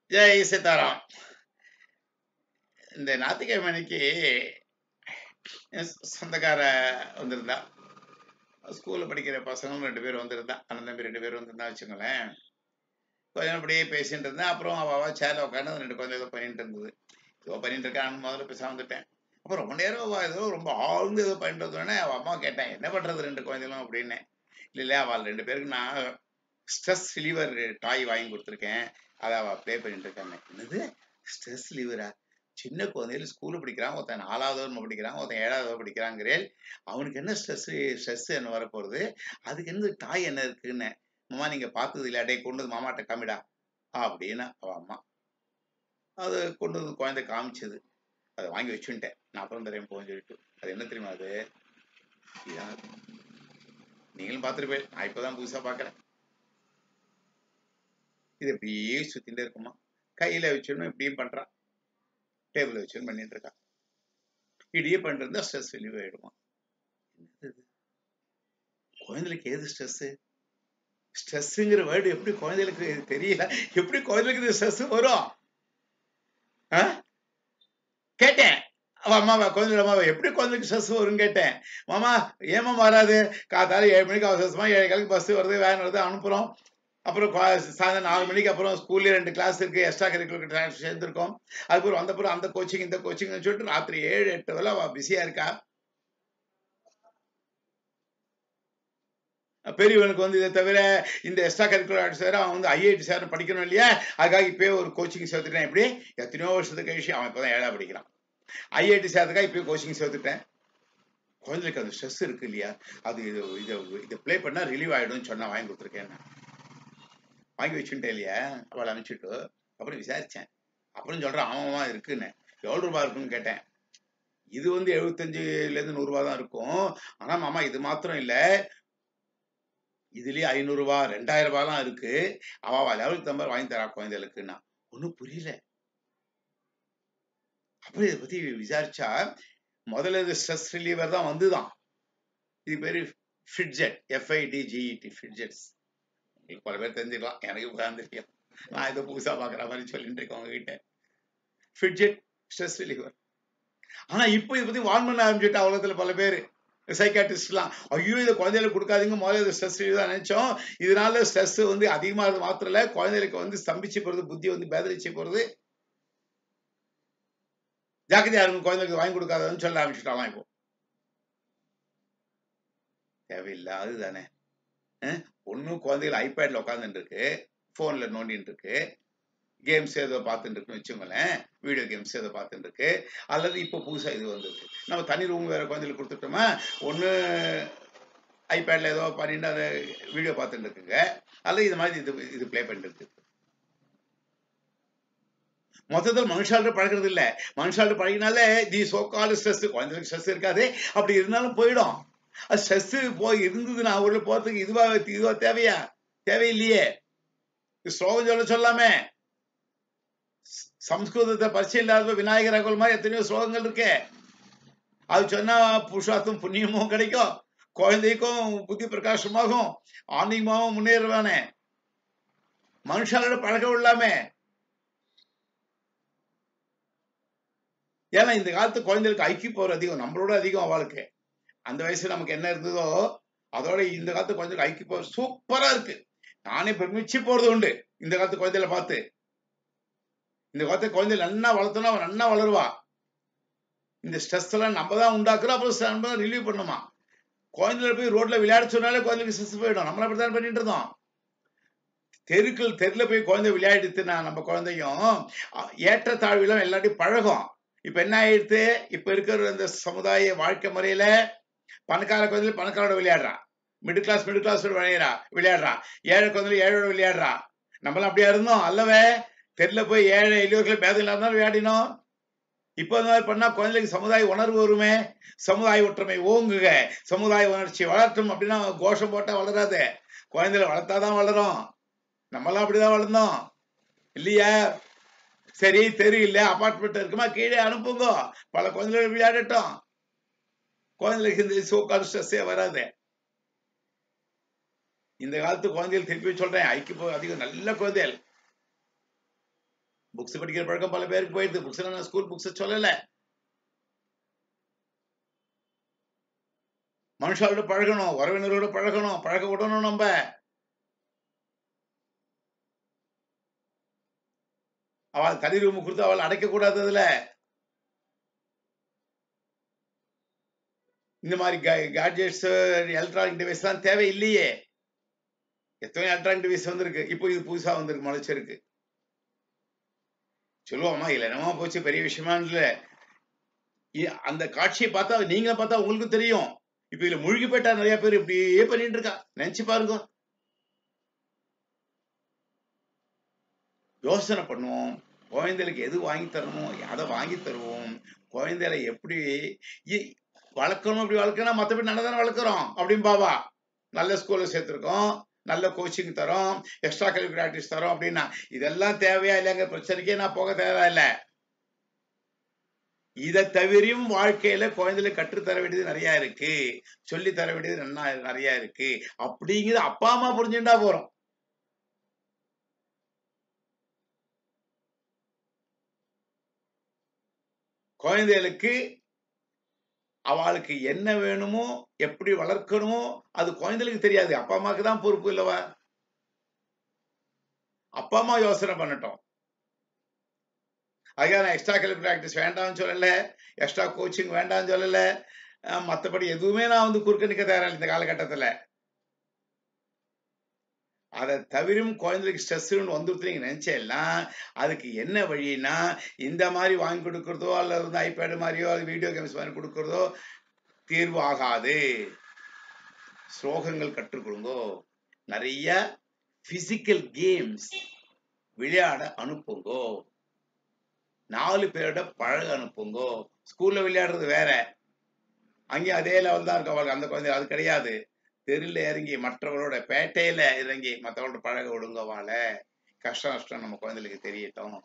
ஜெய் சீதாராம். இந்த ஞாயிற்றுக்கிழமை அன்னைக்கு என் சொந்தக்கார வந்திருந்தா. ஸ்கூல்ல படிக்கிற பசங்களும் 2 பேர் வந்திருந்தா. அண்ணன் தம்பி 2 பேர் வந்திருந்தா வச்சுங்களேன். கொஞ்ச நேரம் அப்படியே பேசிட்டு இருந்தேன். அப்புறம் அவ சேர்ல உட்காந்து 2 குழந்தை ஏதோ பண்ணிட்டு இருந்தது. ஏதோ பண்ணிட்டு இருக்கான்னு முதல்ல பேசாம வந்துட்டேன். அப்புறம் ரொம்ப நேரம் அவ ஏதோ ரொம்ப ஆழ்ந்து ஏதோ பண்ணிட்டு இருந்தோடனே அவ அம்மா கேட்டேன், என்ன பண்றது 2 குழந்தைகளும் அப்படின்னு. இல்ல அவள் 2 பேருக்கு நான் ஸ்ட்ரெஸ் ரிலீவர் டாய் வாங்கி கொடுத்துருக்கேன். அதை அவ ப்ளே பண்ணிட்டு இருக்காங்க. என்னது ஸ்ட்ரெஸ் ரிலீவரா? சின்ன குழந்தைகள் ஸ்கூல்ல படிக்கிறான், ஒருத்தன் 4வது படிக்கிறான், ஒருத்தன் 7வது படிக்கிறாங்கிறேன். அவனுக்கு என்ன ஸ்ட்ரெஸ் என்ன வரப்போறது? அதுக்கு என்ன டாய் என்ன இருக்குன்னு. மாமா நீங்க பார்த்தது இல்ல, டே கொண்டு வந்து மாமாட்ட காமிடா அப்படின்னு அவ அம்மா. அது கொண்டு வந்து குழந்தை காமிச்சது. அதை வாங்கி வச்சுட்டேன். நான் அப்புறம் தரேன் போன்னு சொல்லிட்டு. அது என்ன தெரியுமா? அது நீங்களும் பார்த்துருப்பேன், நான் இப்பதான் புதுசா பாக்குறேன். இது இப்படியே சுத்திட்டே இருக்குமா, கையில வச்சுன்னு இப்படியும் பண்றான், டேபிள் வச்சுன்னு பண்ணிட்டு இருக்கான். இப்படியே பண்றதா ஸ்ட்ரெஸ் ரிலீவ் ஆயிடுமா? குழந்தைகளுக்கு ஏது ஸ்ட்ரெஸ்? ஸ்ட்ரெஸ்ங்கிற வேர்டு எப்படி குழந்தைகளுக்கு தெரியல? எப்படி குழந்தைகளுக்கு ஸ்ட்ரெஸ் வரும்? கேட்டேன் அவ அம்மாவை, குழந்தை அம்மாவை, எப்படி குழந்தைக்கு ஸ்ட்ரெஸ் வரும்னு கேட்டேன். மாமா ஏமா வராது? காத்தால 7 மணிக்கு அவசரமா 7:15 பஸ் வருது, வேன் வருது, அனுப்புறோம். அப்புறம் சாயந்தரம் 4 மணிக்கு அப்புறம் ஸ்கூல்ல 2 கிளாஸ் இருக்கு, எக்ஸ்ட்ரா கரிக்குலர் சேர்ந்துருக்கோம். அதுக்கப்புறம் வந்தப்புறம் அந்த கோச்சிங் இந்த கோச்சிங் சொல்லிட்டு ராத்திரி 7-8 வேலை அவ பிஸியா இருக்கா. பெரியவனுக்கு வந்து இதை தவிர இந்த எக்ஸ்ட்ரா கரிக்குலர் சேர அவன் வந்து ஐஐடி சேர படிக்கணும் இல்லையா, அதுக்காக இப்பயே ஒரு கோச்சிங் சேர்த்துட்டேன். எப்படி எத்தனையோ வருஷத்துக்கு கழிச்சு அவன் இப்பதான் 7ஆ படிக்கிறான். ஐஐடி சேர்த்துக்காக இப்பயே கோச்சிங் சேர்த்துட்டேன். குழந்தைக்கு அந்த ஸ்ட்ரெஸ் இருக்கு இல்லையா, அது இதை பிளே பண்ணா ரிலீவ் ஆயிடும் சொன்னா வாங்கி கொடுத்துருக்கேன். வாங்கி வச்சுட்டேன் இல்லையா, அவளை அனுப்பிச்சுட்டு அப்புறம் விசாரிச்சேன். அப்புறம் சொல்றேன் அவன் இருக்குன்னு. எவ்வளவு ரூபாய் இருக்குன்னு கேட்டேன். இது வந்து 75 to 100 தான் இருக்கும். ஆனா மாமா இது மாத்திரம் இல்ல, இதுலயே 500 ரூபாய் 2000 ரூபாய்லாம் இருக்கு. அவ லெவலுக்கு தம்பர் வாங்கி தரா குழந்தைகளுக்குன்னா. ஒன்னும் புரியல. அப்புறம் இதை பத்தி விசாரிச்சா முதல்ல இது ஸ்ட்ரெஸ் ரிலீவர் தான் வந்துதான். இது பேரு ஃபிட்ஜெட், FIDGET, ஃபிட்ஜெட்ஸ். பல பேர் தெரிஞ்சுக்கலாம், எனக்கு உட்கார்ந்து தெரியும். நான் இதை புதுசா பாக்குற மாதிரி சொல்லிட்டு இருக்கேன் உங்ககிட்ட. Fidget stress reliever. ஆனா இப்போ இதை பத்தி வார்ன் பண்ண ஆரம்பிச்சுட்டா உலகத்துல பல பேர், சைக்காட்ரிஸ்ட்லாம். ஐயோ இதை குழந்தைகளுக்கு கொடுக்காதீங்க, முதல்ல ஸ்ட்ரெஸ் ரிலீவ் தான் நினைச்சோம். இதனால ஸ்ட்ரெஸ் வந்து அதிகமாகிறது மாத்திரம் இல்ல, குழந்தைகளுக்கு வந்து ஸ்தம்பிச்சு போறது, புத்தி வந்து பேதரிச்சு போறது. ஜாக்கிரதையா இருக்கும், குழந்தைகளுக்கு வாங்கி கொடுக்காதன்னு சொல்ல ஆரம்பிச்சுட்டாலாம். இப்போ தேவையில்லாது தானே. ஒன்னும் குழந்தைகள் ஐபேட்ல உட்காந்துட்டு இருக்கு, போன்ல நோண்டிட்டு இருக்கு, கேம்ஸ் ஏதோ பார்த்துட்டு இருக்குன்னு வச்சுங்களேன், வீடியோ கேம்ஸ் ஏதோ பார்த்துட்டு இருக்கு. அல்லது இப்போ புதுசா இது வந்திருக்கு, நம்ம தனி ரூம் வேற குழந்தைகளுக்கு கொடுத்துட்டோமா, ஒன்னு ஐபேட்ல ஏதோ பண்ணிட்டு அதை வீடியோ பார்த்துட்டு இருக்குங்க, அல்லது இது மாதிரி இது பிளே பண்ணிட்டு இருக்கு. மொத்தத்தில் மனுஷால பழகிறது இல்ல. மனுஷால பழகினாலே தி சோகால் ஸ்ட்ரெஸ், குழந்தைகளுக்கு ஸ்ட்ரெஸ் இருக்காது, அப்படி இருந்தாலும் போயிடும். அது ஸ்ட்ரெஸ் போய் இருந்ததுன்னா உள்ள போறதுக்கு இதுவா தேவையா? தேவையில்லையே. ஸ்லோகம் சொல்லாமே. சம்ஸ்கிருதத்தை பரிச்சை இல்லாத விநாயகர் அகோல் மாதிரி எத்தனையோ ஸ்லோகங்கள் இருக்கு. அது சொன்னா புருஷார்த்தம் புண்ணியமும் கிடைக்கும், குழந்தைக்கும் புத்தி பிரகாசமாகும், ஆன்மீகமாகவும் முன்னேறுவானே. மனுஷாலோட பழக்கம் இல்லாமே. ஏன்னா இந்த காலத்து குழந்தைகளுக்கு ஐக்கிய போர் அதிகம், நம்மளோட அதிகம் அவளுக்கு. அந்த வயசு நமக்கு என்ன இருந்ததோ அதோட இந்த காலத்து குழந்தைகளுக்கு ஐக்கிய போர் சூப்பரா இருக்கு. நானே பிரமிச்சு போறது உண்டு இந்த காலத்து குழந்தைகளை பார்த்து. இந்த காலத்து குழந்தை நன்னா வளர்த்தோம்னா அவன் நன்னா வளருவா. இந்த ஸ்ட்ரெஸ் எல்லாம் நம்ம தான் உண்டாக்குறோம், அப்புறம் நம்ம தான் ரிலீவ் பண்ணுமா. குழந்தைகளை போய் ரோட்ல விளையாட சொன்னாலே குழந்தைக்கு ஸ்ட்ரெஸ் போயிடும். நம்மள அப்படித்தான் பண்ணிட்டு இருந்தோம். தெருல போய் குழந்தை விளையாடுத்துனா நம்ம குழந்தையும் ஏற்றத்தாழ்வுலாம் எல்லாத்தையும் பழகும். இப்ப என்ன ஆயிடுத்து, இப்ப இருக்கிற இந்த சமுதாய வாழ்க்கை முறையில பணக்கார குழந்தைகள் பணக்காரோட விளையாடுறான், மிடில் கிளாஸ் விளையாடுறான், ஏழை குழந்தைகள் ஏழோட விளையாடுறான். நம்மளாம் அப்படியா இருந்தோம் அல்லவே? தெருல போய் ஏழை எளியோர்கள் பேதம் இல்லாம விளையாடினோம். இப்ப இந்த மாதிரி பண்ணா குழந்தைகளுக்கு சமுதாய உணர்வு வருமே. சமுதாய ஒற்றுமை ஓங்குக, சமுதாய உணர்ச்சி வளர்த்தும் அப்படின்னா கோஷம் போட்டா வளராது, குழந்தைகளை வளர்த்தாதான் வளரும். நம்மளாம் அப்படிதான் வளர்ந்தோம் இல்லையா? சரி தெரு இல்ல, அபார்ட்மெண்ட் இருக்குமா, கீழே அனுப்புங்க, பல குழந்தைகள் விளையாடட்டும். குழந்தைகளுக்கு இந்த சோகால் ஸ்ட்ரெஸ்ஸே வராது. இந்த காலத்து குழந்தைகள் திருப்பி சொல்றேன், ஐக்கிய அதிகம் நல்ல குழந்தைகள். புக்ஸ் படிக்கிற பழக்கம் பல பேருக்கு போயிடுது. புக்ஸ் நான் ஸ்கூல் புக்ஸ் சொல்லல. மனுஷாவோட பழகணும், உறவினரோட பழகணும், பழக விடணும். நம்ம அவள் தனி ரூம் கொடுத்து அவள் அடைக்க கூடாது. அதுல இந்த மாதிரி கேட்ஜெட்ஸ், எலக்ட்ரானிக் டிவைஸ் எல்லாம் தேவையில்லையே. எத்தனை எலக்ட்ரானிக் டிவைஸ் வந்திருக்கு. இப்போ இது புதுசா வந்திருக்கு, முளைச்சிருக்கு. சொல்லுவோமா இல்ல என்னமா போச்சு, பெரிய விஷயமா இல்ல. அந்த காட்சியை பார்த்தா நீங்களும் பார்த்தா உங்களுக்கு தெரியும். இப்ப இதுல மூழ்கி போயிட்டா நிறைய பேர் இப்படியே பண்ணிட்டு இருக்கா. நினைச்சு பாருங்க. யோசனை பண்ணுவோம். குழந்தைகளுக்கு எது வாங்கி தரணுமோ அதை வாங்கி தருவோம். குழந்தைகளை எப்படி வளர்க்கணும், அப்படி வளர்க்கணும். மற்றபடி நல்லதானே வளர்க்குறோம் அப்படின்னு பாபா. நல்ல ஸ்கூல்ல சேர்த்திருக்கோம், நல்ல கோச்சிங் தரோம், எக்ஸ்ட்ரா கரிக்குலர் ஆக்டிவிட்டிஸ் தரோம் அப்படின்னா இதெல்லாம் தேவையா இல்லைங்க பிரச்சனைக்கே நான் போக தேவையில்லை. இதை தவிரையும் வாழ்க்கையில குழந்தைகளுக்கு கற்றுத்தர வேண்டியது நிறைய இருக்கு, சொல்லி தர வேண்டியது நிறைய இருக்கு. அப்படிங்கிறது அப்பா அம்மா புரிஞ்சுட்டா போறோம். குழந்தைகளுக்கு அவளுக்கு என்ன வேணுமோ, எப்படி வளர்க்கணுமோ அது குழந்தைகளுக்கு தெரியாது. அப்பா அம்மாவுக்கு தான் பொறுப்பு இல்லவா? அப்பா அம்மா யோசனை பண்ணட்டும். அதுக்காக நான் எக்ஸ்ட்ரா கரிக்குலர் ஆக்டிவிட்டிஸ் வேண்டாம்னு சொல்லல, எக்ஸ்ட்ரா கோச்சிங் வேண்டாம்னு சொல்லல, மற்றபடி எதுவுமே நான் வந்து குறுக்க நிற்க தயாரில்லை இந்த காலகட்டத்தில். அதை தவிரும் குழந்தைக்கு ஸ்ட்ரெஸ் வந்துருத்து நீங்க நினைச்சேன்னா அதுக்கு என்ன வழின்னா இந்த மாதிரி வாங்கி கொடுக்கறதோ அல்லது வந்து ஐபேடு மாதிரியோ அது வீடியோ கேம்ஸ் மாதிரி கொடுக்கறதோ தீர்வு ஆகாது. ஸ்லோகங்கள் கற்றுக் கொடுங்கோ, நிறைய பிசிக்கல் கேம்ஸ் விளையாட அனுப்புங்கோ, 4 பேரோட பழக அனுப்புங்கோ. ஸ்கூல்ல விளையாடுறது வேற, அங்கேயும் அதே லெவல் தான் இருக்கும் அந்த குழந்தை. அது கிடையாது. தெருல இறங்கி மற்றவர்களோட பேட்டையில இறங்கி மற்றவங்களோட பழக விடுங்கவால. கஷ்டம் நஷ்டம் நம்ம குழந்தைகளுக்கு தெரியட்டும்.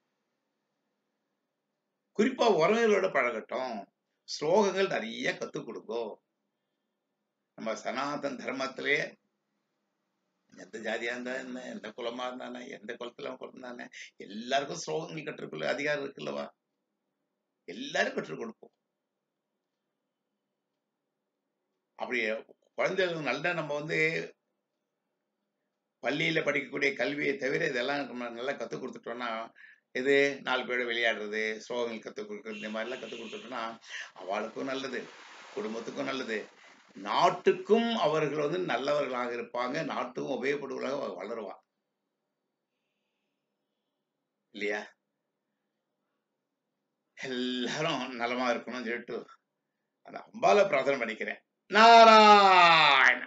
குறிப்பா உறவினர்களோட பழகட்டும். ஸ்லோகங்கள் நிறைய கத்துக் கொடுங்கோ. நம்ம சனாதன் தர்மத்திலே எந்த ஜாதியா இருந்தா என்ன, எந்த குலமா இருந்தானே, எந்த குலத்துல பிறந்தானே, எல்லாருக்கும் ஸ்லோகங்கள் கற்றுக்கொள்ள அதிகாரம் இருக்குல்லவா? எல்லாரும் கற்றுக் கொடுப்போம். அப்படி குழந்தைகள் நல்ல நம்ம வந்து பள்ளியில படிக்கக்கூடிய கல்வியை தவிர இதெல்லாம் நம்ம நல்லா கற்றுக் கொடுத்துட்டோம்னா, இது 4 பேரோட விளையாடுறது, ஸ்லோகங்கள் கற்றுக் கொடுக்குறது, இந்த மாதிரிலாம் கற்றுக் கொடுத்துட்டோம்னா அவளுக்கும் நல்லது, குடும்பத்துக்கும் நல்லது, நாட்டுக்கும் அவர்கள் வந்து நல்லவர்களாக இருப்பாங்க, நாட்டுக்கும் உபயோகப்படுவதாக வளருவா இல்லையா? எல்லாரும் நலமா இருக்கணும்னு சொல்லிட்டு அந்த அம்பால பிரார்த்தனை பண்ணிக்கிறேன். நாராயண